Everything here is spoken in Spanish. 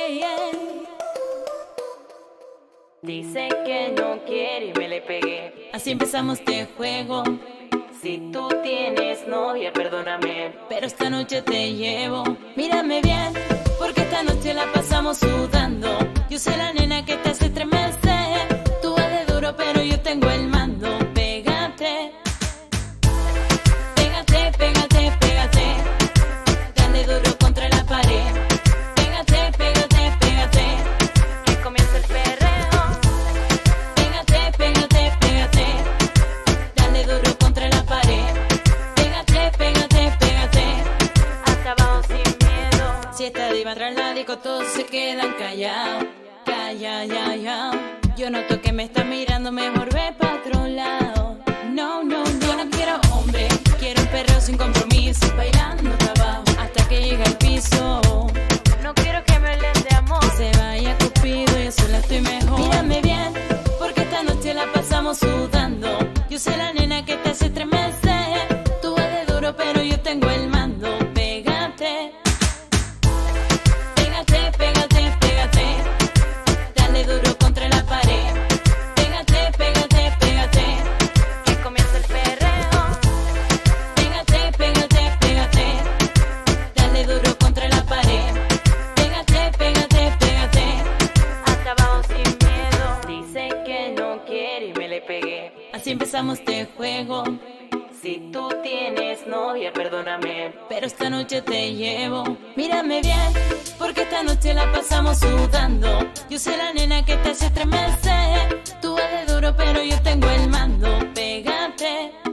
Dice que no quiere y me le pegué. Así empezamos este juego. Si tú tienes novia, perdóname, pero esta noche te llevo. Mírame bien, porque esta noche la pasamos sudando. Yo soy la nena que te hace estremecer. Tú vas de duro, pero yo tengo el mando. Pégate, pégate, pégate, pégate. Dale duro contra la pared. Pégate, pégate, pégate. que comienza el perreo. Pégate, pégate, pégate. Dale duro contra la pared. Pégate, pégate, pégate. Hasta abajo sin miedo. Si esta diva tras la disco, todos se quedan callados. Calla. Yo noto que me está mirando, mejor ve pa' otro lado. No, yo no quiero hombre. Quiero un perreo sin compromiso, bailando pa' abajo hasta que llegue al piso. No quiero que me hablen de amor. Que se vaya Cupido, yo sola estoy mejor. Mírame bien, porque esta noche la pasamos sudando. Yo soy la nena que te hace estremecer. Tú vas de duro, pero yo tengo el mando. Pégate, pégate, pégate, pégate. Dale duro contra la pared. Pégate, pégate, pégate. que comienza el perreo. Pégate, pégate, pégate. Dale duro contra la pared. Pégate, pégate, pégate. Hasta abajo sin miedo. Dice que no quiere y me le pegué. Así empezamos este juego. Si tú tienes novia, perdóname, Pero esta noche te llevo. Mírame bien, porque esta noche la pasamos sudando. Yo soy la nena que te hace estremecer. Tú vas de duro, pero yo tengo el mando. Pégate,